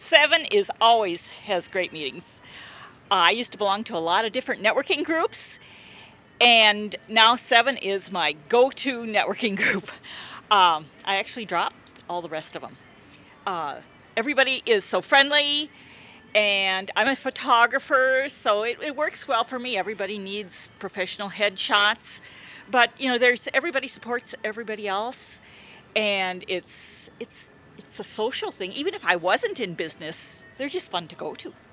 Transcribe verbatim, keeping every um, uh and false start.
Seven is always has great meetings. Uh, I used to belong to a lot of different networking groups, and now Seven is my go-to networking group. Um, I actually dropped all the rest of them. Uh, everybody is so friendly, and I'm a photographer, so it, it works well for me. Everybody needs professional headshots, but you know, there's everybody supports everybody else, and it's it's it's a social thing. Even if I wasn't in business, they're just fun to go to.